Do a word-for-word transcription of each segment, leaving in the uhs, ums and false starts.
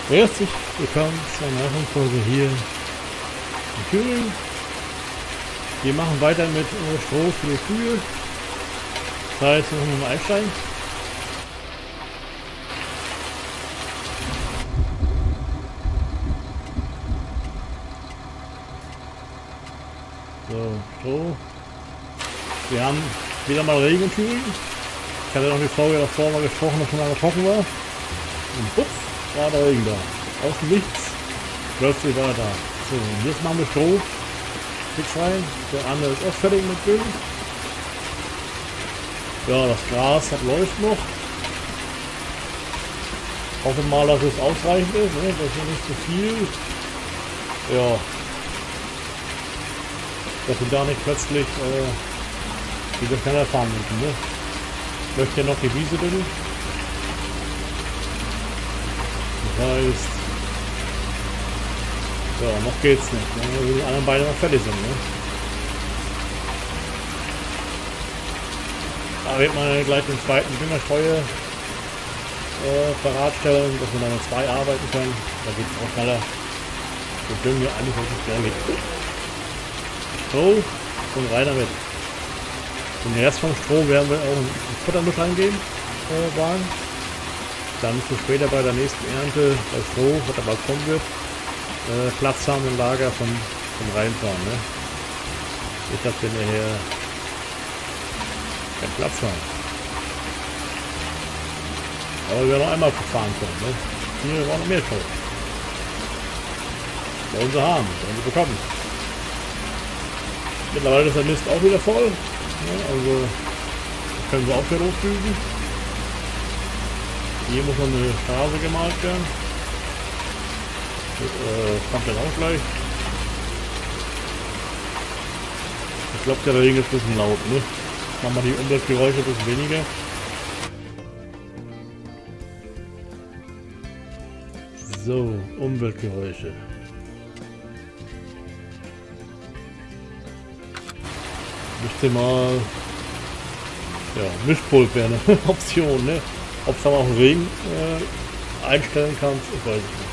Herzlich willkommen zur neuen Folge hier in Thüringen. Wir machen weiter mit äh, Stroh für die Kühe. Das heißt, wir müssen mal einsteigen. So, Stroh. Wir haben wieder mal Regen in Thüringen. Ich hatte noch die Folge davor mal gesprochen, dass schon lange trocken war. Und buff, war der Regen da. Aus dem Nichts. Plötzlich war er da. So, und jetzt machen wir Stroh. Fix rein. Der andere ist auch fertig mit Düngen. Ja, das Gras hat läuft noch. Hoffe mal, dass es ausreichend ist. Ne? Das ist ja nicht zu viel. Ja. Dass wir da nicht plötzlich äh, wieder schneller fahren müssen. Ne? Ich möchte ja noch die Wiese düngen. Das heißt, ja, noch geht's nicht, ne? Wenn die anderen beide noch fertig sind. Ne? Da wird man gleich den zweiten Düngerstreuer äh, bereitstellen, dass wir dann mit zwei arbeiten können. Da geht es auch schneller. Wir düngen ja eigentlich wirklich schnell geht. So, und rein damit. Den Rest vom Stroh werden wir auch in den Futtermisch reingeben, äh, Wagen. Dann für später bei der nächsten Ernte, das Stroh, was dabei kommen wird, äh, Platz haben im Lager von, von reinfahren. Ne? Ich hab den nachher keinen Platz haben. Aber wir werden noch einmal fahren können. Ne? Hier war noch mehr Stroh. Wollen sie haben, wollen sie bekommen. Mittlerweile ist der Mist auch wieder voll. Ne? Also können wir auch wieder losdüsen. Hier muss noch eine Straße gemalt werden. Das äh, kommt dann auch gleich. Ich glaube, der Regen ist ein bisschen laut, ne? Machen wir die Umweltgeräusche ein bisschen weniger. So, Umweltgeräusche. Müsste mal... Ja, Mischpult wäre eine Option, ne? Ob es dann auch Regen äh, einstellen kannst, ich weiß es nicht.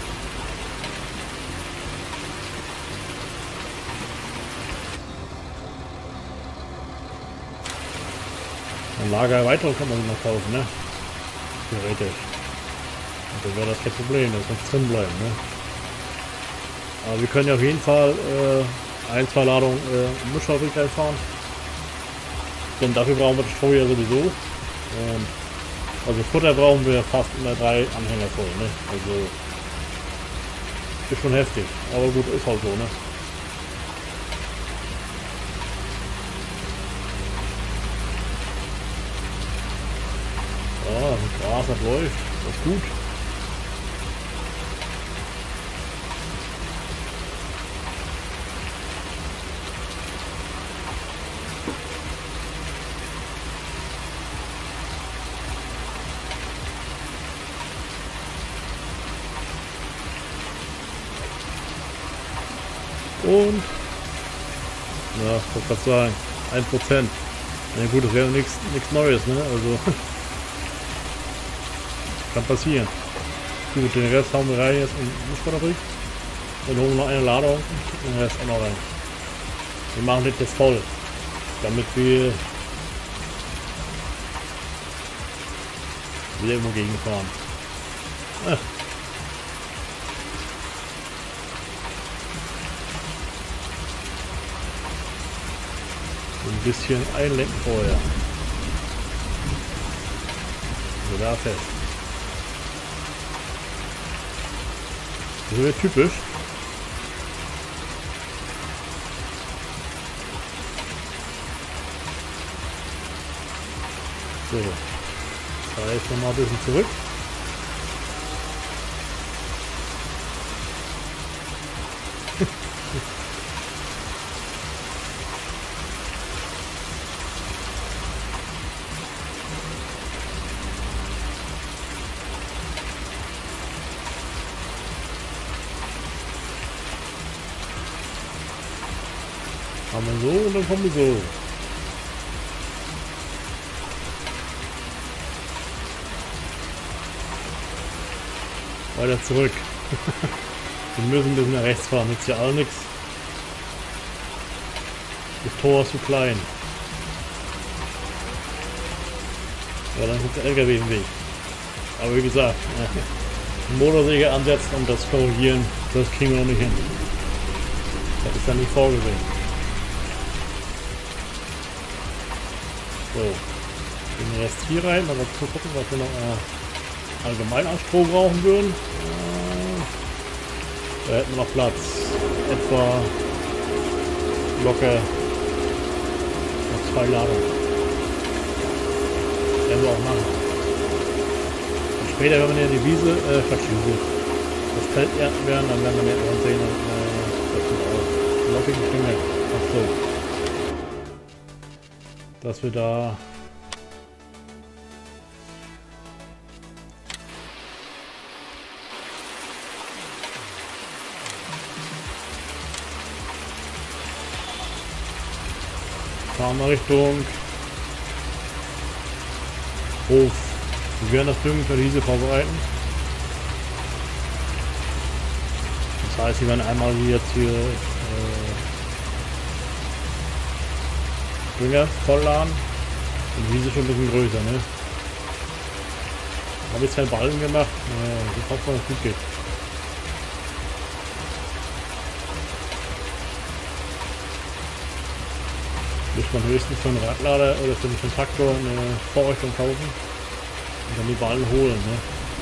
Ein Lagererweiterung kann man noch kaufen, ne? Theoretisch. Und dann wäre das kein Problem, das muss drin bleiben, ne? Aber wir können ja auf jeden Fall äh, ein, zwei Ladungen äh, Mischfabrik fahren. Denn dafür brauchen wir das Stroh ja sowieso. Und also Futter brauchen wir fast immer drei Anhänger voll, ne? Also ist schon heftig, aber gut, ist halt so, ne? Ja, das Gras, das läuft, das ist gut. Und ja, ich wollte gerade sagen, ein Prozent. Na gut, das wäre nichts Neues, ne? Also kann passieren. Gut, den Rest hauen wir rein jetzt in die Mischfabrik. Dann holen wir noch eine Ladung und den Rest auch noch rein. Wir machen das jetzt voll, damit wir wieder irgendwo gegenfahren. Ah. Ein bisschen einlenken vorher. So, da fest. Das wäre typisch. So. Das heißt nochmal ein bisschen zurück. Haben wir so und dann kommen wir so. Weiter zurück. Wir müssen ein bisschen nach rechts fahren, nützt ja auch nichts. Das Tor ist zu klein. Ja, dann kommt der L K W im Weg. Aber wie gesagt, den Motorsäger ansetzen und das korrigieren, das kriegen wir noch nicht hin. Das ist dann nicht vorgesehen. So, gehen wir jetzt hier rein, mal zu gucken, was wir noch äh, allgemein an Strom brauchen würden. Äh, da hätten wir noch Platz. Etwa locker noch zwei Ladungen. Werden wir auch machen. Und später, wenn wir ja die Wiese, äh, verschieben, das Feld ernten werden, dann werden wir ja irgendwann sehen, äh, das sind auch lockigen Stümmel. Ach so. Dass wir da fahren wir Richtung Hof. Wir werden das Düngen für diese vorbereiten. Das heißt, wir werden einmal wie jetzt hier äh, Dünger vollladen. Und die Wiese schon ein bisschen größer, ne? Habe jetzt keinen Ballen gemacht. Naja, ich hoffe, dass es gut geht. Muss man höchstens für einen Radlader oder für einen Traktor eine Vorrichtung kaufen und dann die Ballen holen, ne?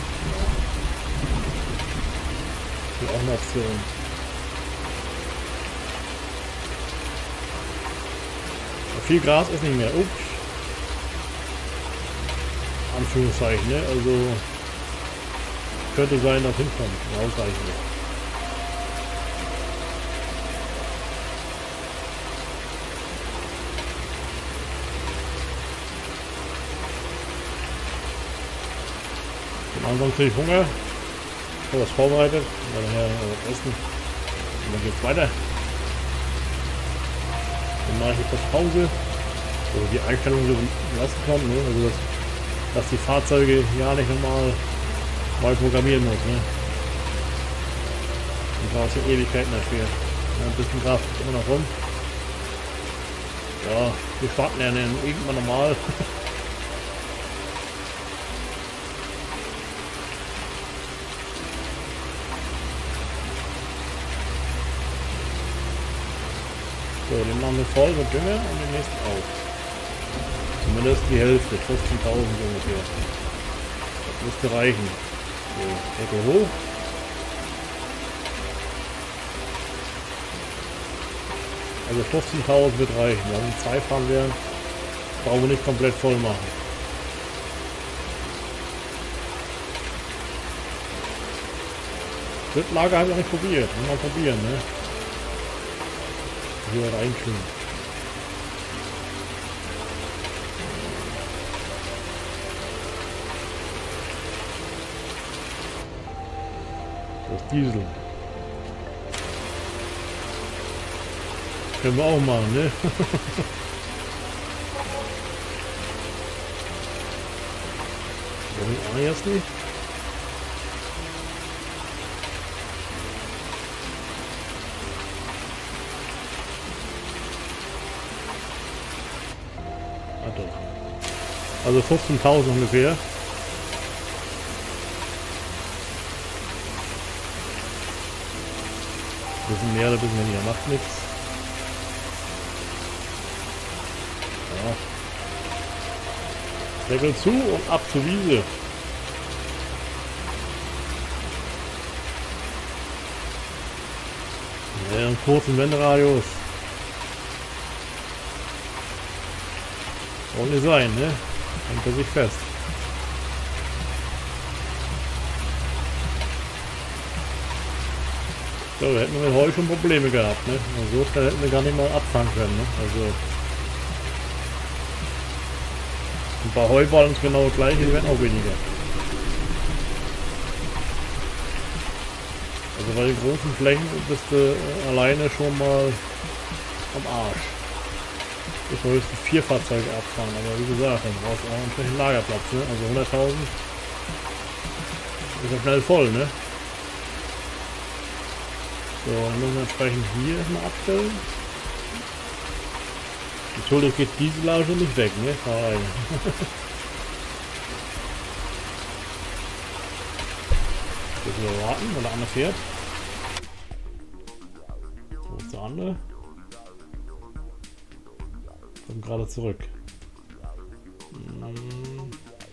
Das ist auch eine Option. Viel Gras ist nicht mehr. Ups. Anführungszeichen, ne? Also könnte sein, dass hinkommt. Ausreichend. Am Anfang kriege ich Hunger. Ich habe was vorbereitet. Und dann äh, essen. Und dann geht's weiter. Dann mache ich etwas Pause, also die Einstellung lassen kommt, ne? Also dass, dass die Fahrzeuge ja nicht nochmal neu programmieren muss. Ne? Und brauchst ja Ewigkeiten dafür. Ja, ein bisschen Kraft immer noch rum. Ja, die Fahrten lernen irgendwann normal. So, den machen wir voll mit Dünger und den nächsten auch. Zumindest die Hälfte, fünfzehntausend ungefähr. Das müsste reichen. So, Deckel hoch. Also fünfzehntausend wird reichen. Wenn wir zwei fahren werden, brauchen wir nicht komplett voll machen. Drittlager habe ich noch nicht probiert. Mal probieren, ne? Hier reinkriegen. Das Diesel. Können wir auch machen, ne? Warum jetzt nicht? Also fünfzehntausend ungefähr. Ein bisschen mehr oder ein bisschen weniger, macht nichts. Ja. Deckel zu und ab zur Wiese. Ja, einen kurzen Wenderadius. Soll nicht sein, ne? Hängt er sich fest. So, wir hätten mit Heu schon Probleme gehabt, ne? So schnell hätten wir gar nicht mal abfangen können, ne? Also ein paar Heuballen ist genau das gleiche, die werden auch weniger. Also bei den großen Flächen bist du äh, alleine schon mal am Arsch. Ich muss höchstens vier Fahrzeuge abfahren, aber wie gesagt, dann brauchst du auch entsprechend Lagerplatz, ne? Also hunderttausend ist ja schnell voll, ne? So, dann müssen wir entsprechend hier erstmal abstellen. Natürlich geht diese Lage nicht weg, ne? Nein. Jetzt müssen wir warten, wenn der andere fährt. Wo ist der andere? Kommt gerade zurück. Hm.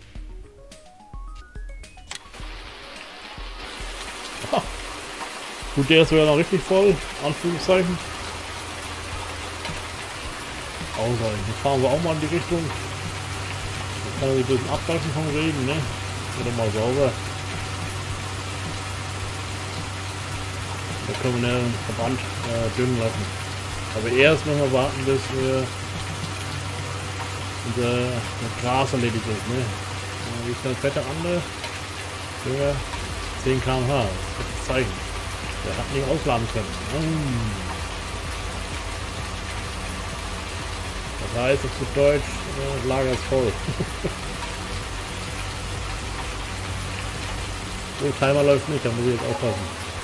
Ah. Gut, der ist sogar noch richtig voll. Anführungszeichen. Ausreichend. Jetzt fahren wir auch mal in die Richtung. Jetzt kann er sich ein bisschen abweichen vom Regen, ne? Wird mal sauber. Da können wir den Verband äh, düngen lassen. Aber erst müssen wir warten, bis wir unser Gras erledigt ist, ne? Wie ist das Wetter andere? Ja, zehn Kilometer pro Stunde. Das ist das Zeichen. Der hat nicht ausladen können. Mm. Das heißt, auf gut Deutsch, äh, das Lager ist voll. So, Timer läuft nicht, da muss ich jetzt aufpassen.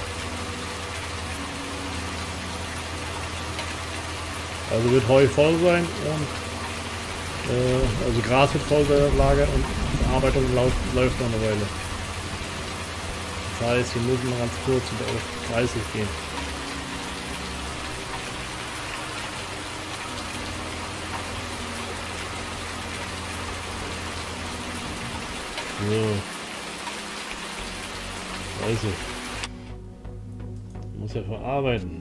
Also wird Heu voll sein und äh, also Gras wird voll sein, das Lager, und die Verarbeitung läuft, läuft noch eine Weile. Das heißt, wir müssen mal ganz kurz wieder auf dreißig gehen. So. dreißig. Muss ja verarbeiten.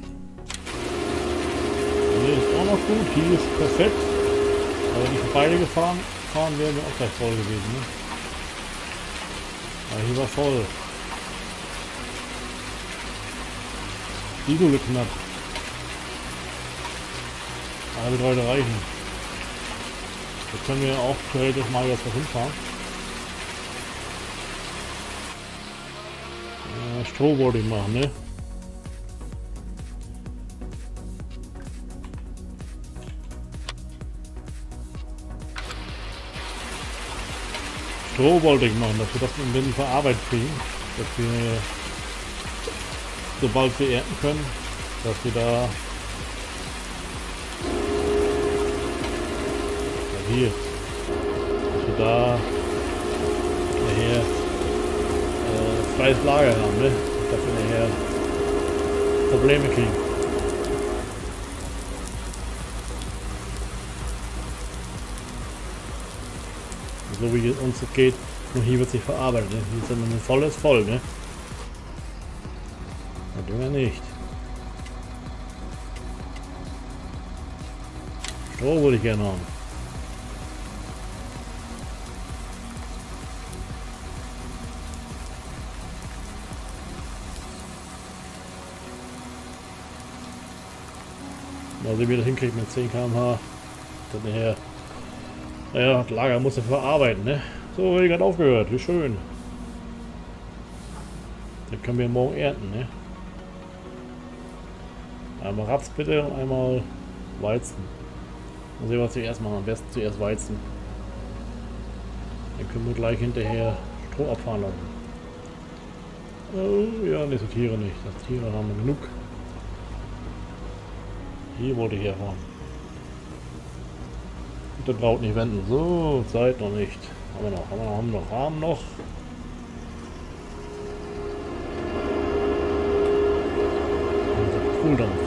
Hier ist auch noch gut, hier ist perfekt. Aber wenn ich beide gefahren fahren, wären wir auch gleich voll gewesen. Ne? Aber hier war voll. Die Null knapp. Aber wird heute reichen. Jetzt können wir auch theoretisch mal jetzt noch hinfahren. Äh, Stroh wollte ich machen, ne? Stroh wollte ich machen, dass wir das im Winter verarbeitet kriegen. Dass wir, sobald wir ernten können, dass wir da ja hier, dass wir da nachher äh, freies Lager haben, ne? Dass wir nachher Probleme kriegen. So wie es uns geht, nur hier wird sich verarbeitet. Ne? Hier ist dann, wenn voll ist, voll, ne? Der Dünger nicht. Stroh würde ich gerne haben. Mal sehen, wie das hinkriegt mit zehn Kilometer pro Stunde. Dann nachher. Naja, das Lager muss er verarbeiten, ne? So, hier gerade aufgehört, wie schön. Dann können wir morgen ernten, ne? Einmal Raps bitte und einmal Weizen. Mal sehen, was wir zuerst machen. Am besten zuerst Weizen. Dann können wir gleich hinterher Stroh abfahren lassen. Oh, ja, ne, so Tiere nicht. Das Tiere haben wir genug. Hier wollte ich herfahren. Der braucht nicht wenden. So, Zeit noch nicht. Haben wir noch, haben wir noch, haben wir noch, haben noch. Kohldampf.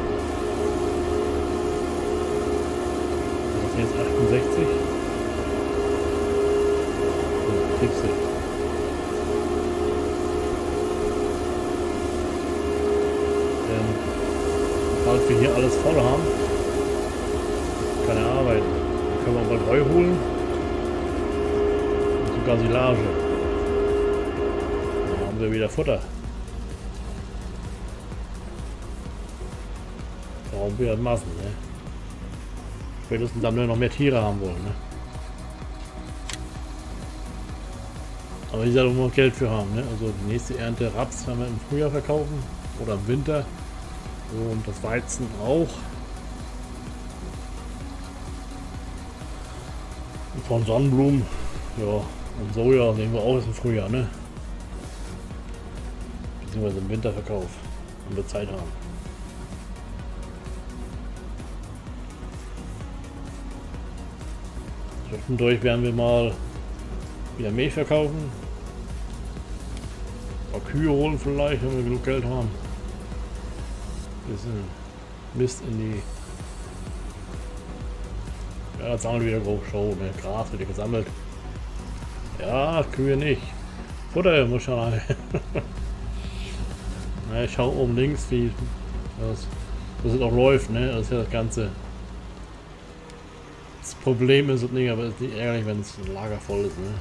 Das ist jetzt achtundsechzig. So, siebzig. Ähm, falls wir hier alles voll haben, kann er arbeiten. Können wir bald Heu holen und sogar Silage. Dann haben wir wieder Futter. Brauchen wir Massen, ne? Spätestens dann, wenn wir noch mehr Tiere haben wollen, ne? Aber hier soll noch Geld für haben, ne? Also die nächste Ernte Raps werden wir im Frühjahr verkaufen oder im Winter. Und das Weizen auch. Von Sonnenblumen, ja, und Soja sehen wir auch erst im Frühjahr, ne? Beziehungsweise im Winterverkauf, wenn wir Zeit haben. Zwischendurch werden wir mal wieder Milch verkaufen. Ein paar Kühe holen vielleicht, wenn wir genug Geld haben. Bisschen Mist in die... Ja, das sammeln wieder grob Show, ne? Gras wird gesammelt. Ja, Kühe nicht. Futter muss schon rein. Ja, ich schaue oben links, wie das, das auch läuft, ne? Das ist ja das Ganze. Das Problem ist es nicht, aber es ist nicht ärgerlich, wenn es ein Lager voll ist, ne?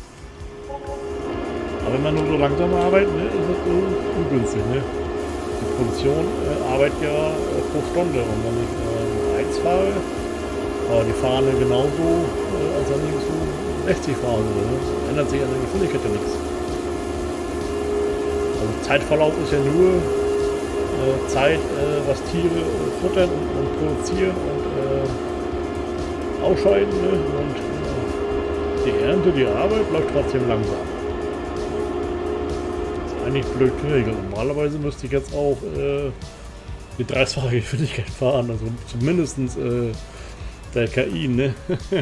Aber wenn man nur so langsam arbeitet, ne, ist es un ungünstig, ne? Die Produktion äh, arbeitet ja äh, pro Stunde und wenn ich äh, eins fahre, aber die fahren ja genauso, äh, als wenn ich so sechzig fahre, ne? Das ändert sich an der Geschwindigkeit ja nichts. Also Zeitverlauf ist ja nur äh, Zeit, äh, was Tiere äh, futtern und, und produzieren und äh, ausscheiden, ne? Und äh, die Ernte, die Arbeit läuft trotzdem langsam. Das ist eigentlich blöd geregelt. Normalerweise müsste ich jetzt auch äh, die dreißigfache Geschwindigkeit fahren, also zumindest äh, der K I, ne?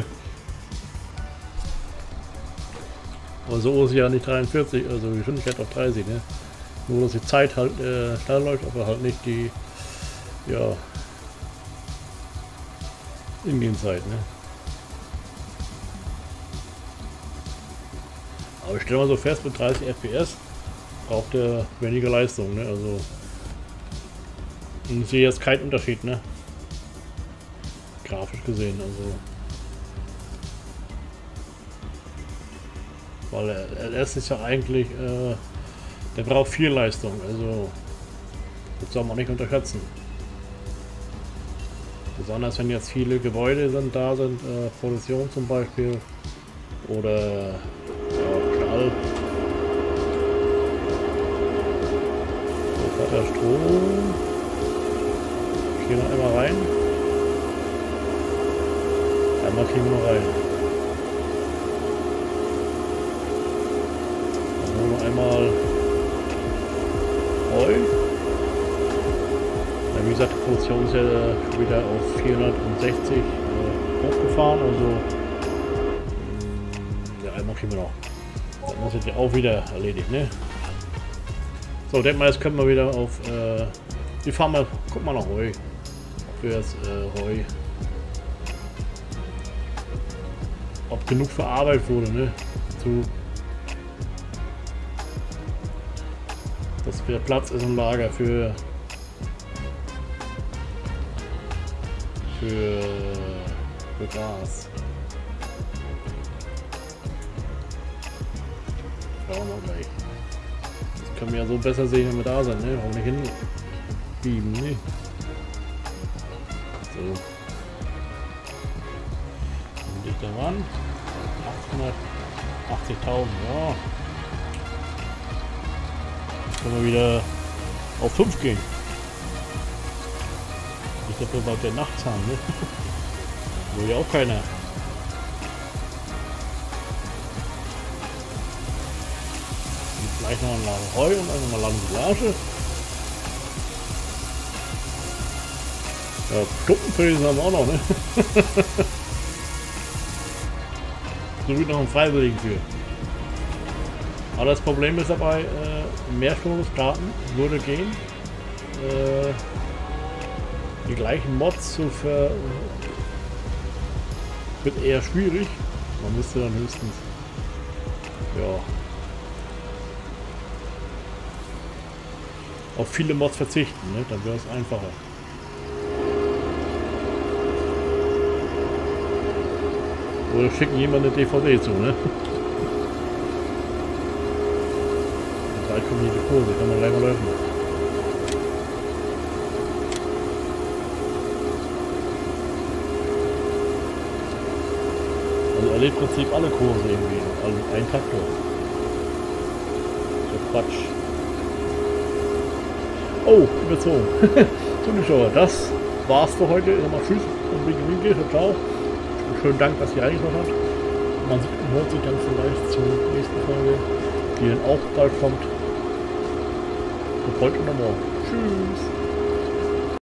Aber so ist ja nicht dreiundvierzig, also Geschwindigkeit auf dreißig, ne? Nur dass die Zeit halt äh, schnell läuft, aber halt nicht die, ja, Ingame-Zeit, ne? Aber ich stelle mal so fest, mit dreißig F P S braucht er weniger Leistung, ne? Also ich sehe jetzt keinen Unterschied, ne? Grafisch gesehen, also. Weil er, er ist ja eigentlich, äh, der braucht viel Leistung, also das soll man nicht unterschätzen. Besonders wenn jetzt viele Gebäude sind, da sind, äh, Produktion zum Beispiel oder ja, Stall. So fährt der Strom. Ich gehe noch einmal rein. Einmal kriegen wir noch rein. Dann holen wir einmal Heu. Ja, wie gesagt, die Produktion ist ja schon wieder auf vierhundertsechzig äh, hochgefahren, also ja, einmal kriegen wir noch. Dann muss ich ja auch wieder erledigt, ne? So, denk mal, jetzt können wir wieder auf äh, die fahren mal, guck mal nach Heu. Ob wir jetzt äh, Heu, ob genug verarbeitet wurde, ne? Zu, dass wieder Platz ist im Lager für für, für Gras. Schauen wir gleich. Das können wir ja so besser sehen, wenn wir da sind, ne? Auch nicht hinbieben, ne? So. Dichter ran. achthundertachtzigtausend, ja. Jetzt können wir wieder auf fünf gehen. Ich glaube, wir bald der nachts haben, ne? Wo ja auch keiner. Und vielleicht noch ein Laden Heu und dann noch mal Laden Silage. Ja, Stuppenfräsen haben wir auch noch, ne? So wie noch einen Freiwilligen für. Aber das Problem ist dabei, äh, mehr Stunden starten würde gehen. Äh, die gleichen Mods zu ver... wird eher schwierig. Man müsste dann höchstens... ja... auf viele Mods verzichten, ne? Dann wäre es einfacher. Oder schicken jemand eine D V D zu, ne? drei kommen die Kurse, kann man gleich mal öffnen. Also er lädt im Prinzip alle Kurse irgendwie, also ein Traktor. So Quatsch. Oh, überzogen. Zuschauer, das war's für heute. Ich sag mal tschüss und winke winke, ciao. Schönen Dank, dass ihr reingeschaut habt. Man sieht und hört sich dann vielleicht zur nächsten Folge, die dann auch bald kommt. Und heute und morgen. Tschüss.